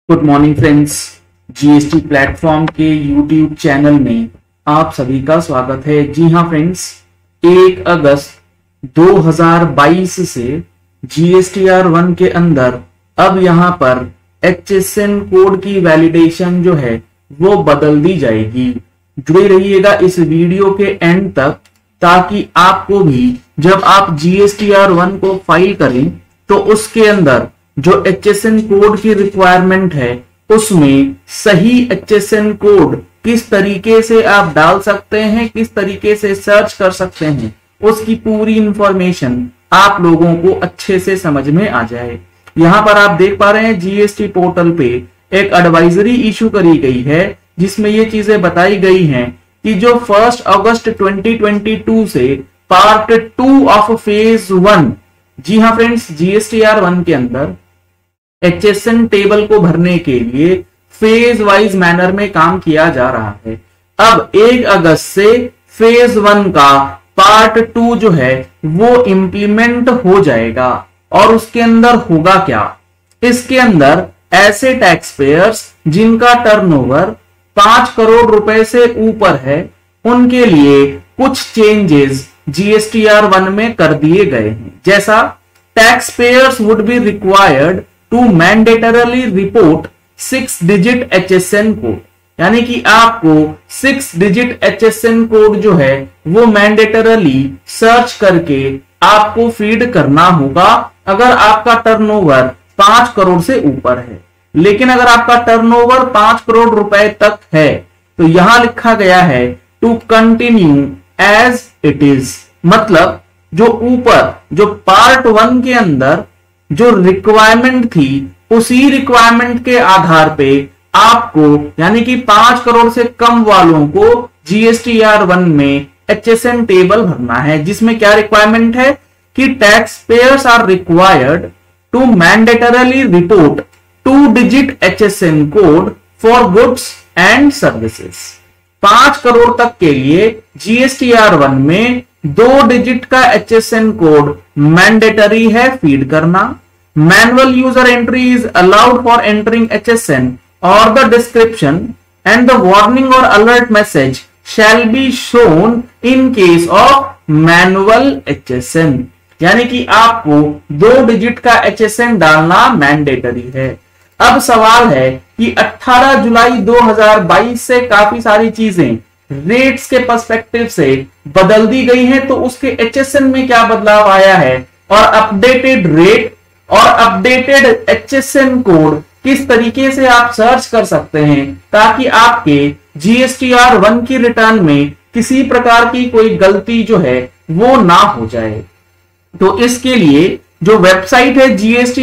Good morning friends, GST platform के YouTube channel में आप सभी का स्वागत है। जी हाँ फ्रेंड्स, 1 अगस्त 2022 से जीएसटीआर 1 के अंदर अब यहाँ पर HSN कोड की वैलिडेशन जो है वो बदल दी जाएगी। जुड़े रहिएगा इस वीडियो के एंड तक ताकि आपको भी जब आप जीएसटीआर 1 को फाइल करें तो उसके अंदर जो HSN कोड की रिक्वायरमेंट है उसमें सही HSN कोड किस तरीके से आप डाल सकते हैं, किस तरीके से सर्च कर सकते हैं, उसकी पूरी इंफॉर्मेशन आप लोगों को अच्छे से समझ में आ जाए। यहाँ पर आप देख पा रहे हैं जीएसटी पोर्टल पे एक एडवाइजरी इशू करी गई है जिसमें ये चीजें बताई गई हैं कि जो 1 अगस्त 2022 से पार्ट 2 ऑफ फेज 1, जी हाँ फ्रेंड्स, जीएसटीआर 1 के अंदर HSN टेबल को भरने के लिए फेज वाइज मैनर में काम किया जा रहा है। अब 1 अगस्त से फेज 1 का पार्ट 2 जो है वो इंप्लीमेंट हो जाएगा। और उसके अंदर होगा क्या? इसके अंदर ऐसे टैक्स पेयर्स जिनका टर्नओवर 5 करोड़ रुपए से ऊपर है उनके लिए कुछ चेंजेस जीएसटीआर 1 में कर दिए गए हैं। जैसा tax payers would be required to mandatorily report 6 digit HSN code, यानी कि आपको 6 डिजिट HSN कोड जो है वो मैंडेटरली सर्च करके आपको फीड करना होगा अगर आपका टर्नओवर 5 करोड़ से ऊपर है। लेकिन अगर आपका टर्नओवर 5 करोड़ रुपए तक है तो यहां लिखा गया है to continue as it is, मतलब जो ऊपर जो पार्ट 1 के अंदर जो रिक्वायरमेंट थी उसी रिक्वायरमेंट के आधार पे आपको, यानी कि 5 करोड़ से कम वालों को जीएसटीआर 1 में HSN टेबल भरना है, जिसमें क्या रिक्वायरमेंट है कि tax payers are required to mandatorily report 2 digit HSN code for goods and services. 5 crore तक के लिए जीएसटीआर 1 में 2 डिजिट का HSN कोड मैंडेटरी है फीड करना। Manual user entry is allowed for entering HSN और the description and the warning और alert message shall be shown in case of manual HSN, यानी कि आपको 2 डिजिट का HSN डालना मैंडेटरी है। अब सवाल है कि 18 जुलाई 2022 से काफी सारी चीजें रेट्स के पर्सपेक्टिव से बदल दी गई हैं, तो उसके HSN में क्या बदलाव आया है और अपडेटेड रेट और अपडेटेड HSN कोड किस तरीके से आप सर्च कर सकते हैं ताकि आपके जीएसटीआर 1 की रिटर्न में किसी प्रकार की कोई गलती जो है वो ना हो जाए। तो इसके लिए जो वेबसाइट है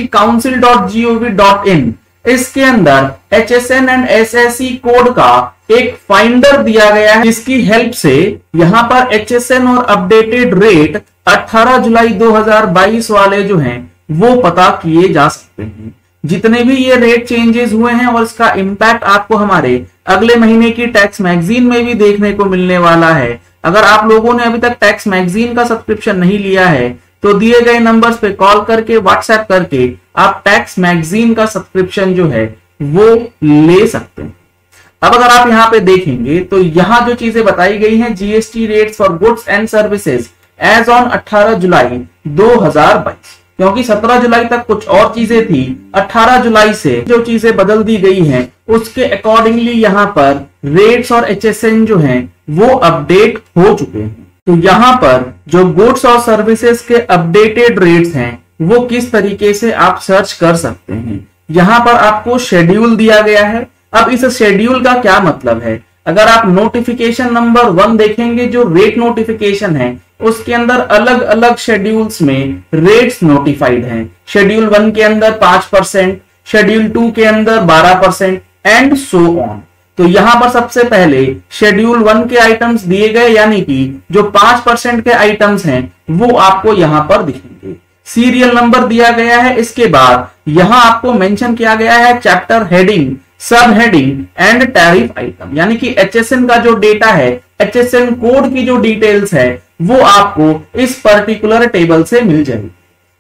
gstcouncil.gov.in, इसके अंदर HSN एंड SSE कोड का एक फाइंडर दिया गया है जिसकी हेल्प से यहां पर HSN और अपडेटेड रेट 18 जुलाई 2022 वाले जो हैं वो पता किए जा सकते हैं। जितने भी ये रेट चेंजेस हुए हैं और इसका इंपैक्ट आपको हमारे अगले महीने की टैक्स मैगजीन में भी देखने को मिलने वाला है। अगर आप लोगों ने अभी तक टैक्स मैगजीन का सब्सक्रिप्शन नहीं लिया है तो दिए गए नंबर्स पे कॉल करके, व्हाट्सएप करके आप टैक्स मैगजीन का सब्सक्रिप्शन जो है वो ले सकते हैं। अब अगर आप यहाँ पे देखेंगे तो यहाँ जो चीजें बताई गई हैं, GST rates for goods and services as on 18 जुलाई 2022, क्योंकि 17 जुलाई तक कुछ और चीजें थी, 18 जुलाई से जो चीजें बदल दी गई हैं उसके अकॉर्डिंगली यहाँ पर रेट्स और HSN जो हैं वो अपडेट हो चुके हैं। तो यहाँ पर जो गुड्स और सर्विसेज के अपडेटेड रेट्स हैं वो किस तरीके से आप सर्च कर सकते हैं। यहाँ पर आपको शेड्यूल दिया गया है। अब इस शेड्यूल का क्या मतलब है? अगर आप नोटिफिकेशन नंबर 1 देखेंगे जो रेट नोटिफिकेशन है उसके अंदर अलग अलग शेड्यूल्स में रेट्स नोटिफाइड हैं। शेड्यूल 1 के अंदर 5%, शेड्यूल 2 के अंदर 12% एंड सो ऑन। तो यहां पर सबसे पहले शेड्यूल 1 के आइटम्स दिए गए, यानी कि जो 5% के आइटम्स हैं वो आपको यहां पर दिखेंगे। सीरियल नंबर दिया गया है। इसके बाद यहां आपको मेंशन किया गया है chapter heading, sub heading and tariff item, यानी कि HSN का जो डेटा है, HSN कोड की जो डिटेल्स है वो आपको इस पर्टिकुलर टेबल से मिल जाएगी।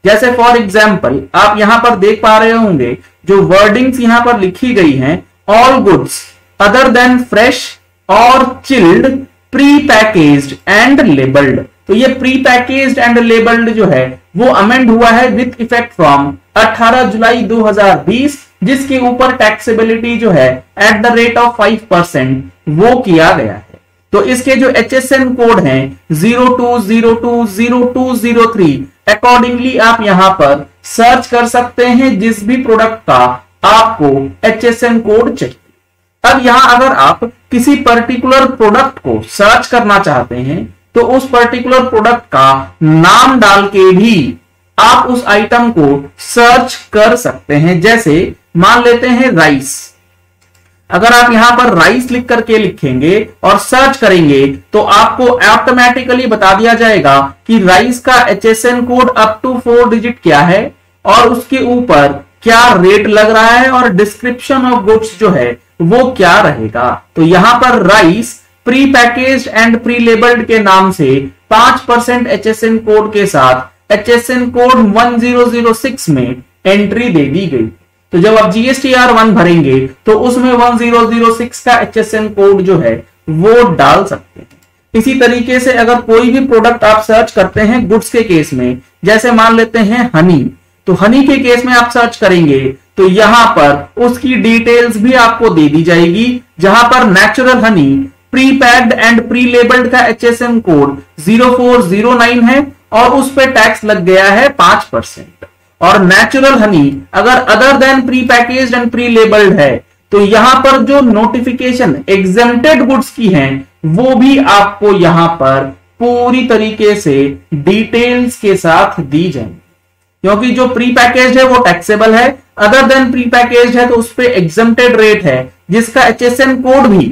जैसे फॉर एग्जाम्पल आप यहां पर देख पा रहे होंगे जो वर्डिंग्स यहां पर लिखी गई हैं, all goods other than fresh और chilled pre packaged and labelled. तो ये प्री पैकेज्ड एंड लेबल्ड जो है वो अमेंड हुआ है विथ इफेक्ट फ्रॉम 18 जुलाई 2020, जिसके ऊपर टैक्सेबिलिटी जो है एट द रेट ऑफ 5% वो किया गया है। तो इसके जो HSN कोड हैं 02020203 अकॉर्डिंगली आप यहां पर सर्च कर सकते हैं जिस भी प्रोडक्ट का आपको HSN कोड चाहिए। अब यहां अगर आप किसी पर्टिकुलर प्रोडक्ट को सर्च करना चाहते हैं तो उस पर्टिकुलर प्रोडक्ट का नाम डाल के भी आप उस आइटम को सर्च कर सकते हैं। जैसे मान लेते हैं राइस, अगर आप यहां पर राइस लिख करके लिखेंगे और सर्च करेंगे तो आपको ऑटोमेटिकली बता दिया जाएगा कि राइस का HSN code up to 4 digit क्या है और उसके ऊपर क्या रेट लग रहा है और डिस्क्रिप्शन ऑफ गुड्स जो है वो क्या रहेगा। तो यहां पर rice pre packaged and pre labelled के नाम से 5% HSN कोड के साथ HSN कोड 1006 में एंट्री दे दी गई। तो जब आप GSTR1 भरेंगे तो उसमें 1006 का HSN कोड जो है वो डाल सकते हैं। इसी तरीके से अगर कोई भी प्रोडक्ट आप सर्च करते हैं गुड्स के केस में, जैसे मान लेते हैं हनी, तो हनी के केस में आप सर्च करेंगे तो यहां पर उसकी डिटेल्स भी आपको दे दी जाएगी, जहां पर natural honey pre packed and pre labelled का HSN कोड 0409 है और उस पे टैक्स लग गया है 5%। और नेचुरल हनी अगर other than pre packaged and pre labelled है तो यहां पर जो नोटिफिकेशन एग्जेम्प्टेड गुड्स की हैं वो भी आपको यहां पर पूरी तरीके से डिटेल्स के साथ दी जाएंगी, क्योंकि जो प्री पैकेज्ड है वो टैक्सेबल है, अदर देन प्री पैकेज्ड है तो उस पे एग्जेम्प्टेड रेट है जिसका HSN कोड भी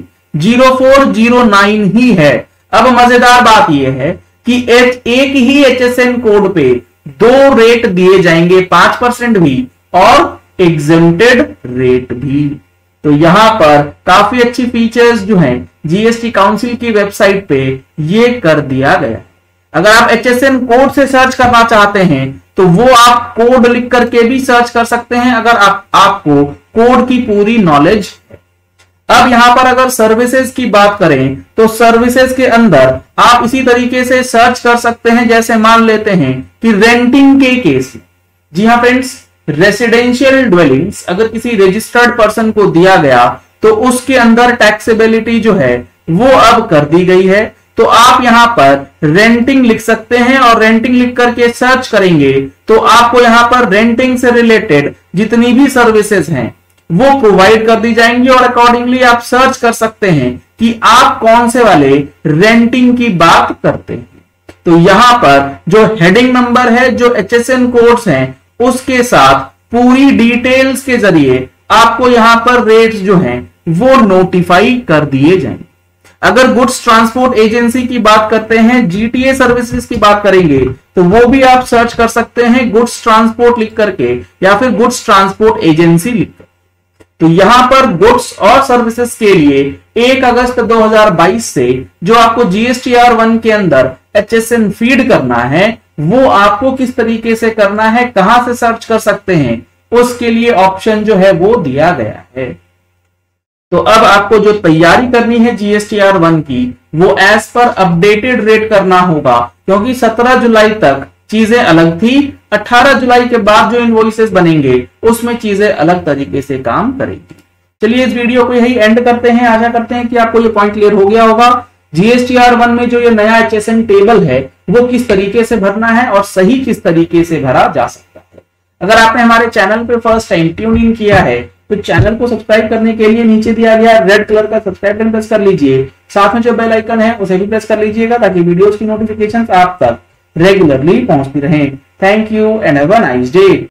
0409 ही है। अब मजेदार बात यह है कि एक ही HSN कोड पे 2 रेट दिए जाएंगे, 5% भी और एग्जेम्प्टेड रेट भी। तो यहां पर काफी अच्छी फीचर्स जो हैं GST काउंसिल की वेबसाइट पे ये कर दिया गया। अगर आप HSN कोड से सर्च करना चाहते हैं तो वो आप कोड लिख करके भी सर्च कर सकते हैं अगर आपको कोड की पूरी नॉलेज है। अब यहां पर अगर सर्विसेज की बात करें तो सर्विसेज के अंदर आप इसी तरीके से सर्च कर सकते हैं। जैसे मान लेते हैं कि रेंटिंग के केस में, जी हाँ फ्रेंड्स, रेसिडेंशियल ड्वेलिंग्स अगर किसी रजिस्टर्ड पर्सन को दिया गया तो उसके अंदर टैक्सेबिलिटी जो है वो अब कर दी गई है। तो आप यहां पर रेंटिंग लिख सकते हैं और रेंटिंग लिख करके सर्च करेंगे तो आपको यहां पर रेंटिंग से रिलेटेड जितनी भी सर्विसेज हैं वो प्रोवाइड कर दी जाएंगी और अकॉर्डिंगली आप सर्च कर सकते हैं कि आप कौन से वाले रेंटिंग की बात करते हैं। तो यहां पर जो हेडिंग नंबर है, जो HSN कोड्स हैं, उसके साथ पूरी डिटेल्स के जरिए आपको यहां पर रेट्स जो हैं वो नोटिफाई कर दिए जाएंगे। अगर गुड्स ट्रांसपोर्ट एजेंसी की बात करते हैं, GTA सर्विसेज की बात करेंगे तो वो भी आप सर्च कर सकते हैं गुड्स ट्रांसपोर्ट लिख करके या फिर गुड्स ट्रांसपोर्ट एजेंसी लिख कर। तो यहां पर गुड्स और सर्विसेज के लिए 1 अगस्त 2022 से जो आपको GSTR1 के अंदर HSN फीड करना है वो आपको किस तरीके से करना है, कहां से सर्च कर सकते हैं, उसके लिए ऑप्शन जो है वो दिया गया है। तो अब आपको जो तैयारी करनी है GSTR1 की वो एज पर अपडेटेड रेट करना होगा, क्योंकि 17 जुलाई तक चीजें अलग थी, 18 जुलाई के बाद जो इनवॉइसेस बनेंगे उसमें चीजें अलग तरीके से काम करेंगी। चलिए इस वीडियो को यही एंड करते हैं। आशा करते हैं कि आपको ये पॉइंट क्लियर हो गया होगा। GSTR1 में जो ये नया HSN टेबल है वो किस तरीके से भरना है और सही किस तरीके से भरा जा सकता है। अगर आपने हमारे चैनल पे फर्स्ट टाइम ट्यून इन किया है तो चैनल को सब्सक्राइब करने के लिए नीचे दिया गया रेड कलर का सब्सक्राइब बटन प्रेस कर लीजिए। साथ में जो बेल आइकन है उसे भी प्रेस कर लीजिएगा ताकि वीडियोस की नोटिफिकेशंस आप तक रेगुलरली पहुंचती रहें। Thank you and have a nice day.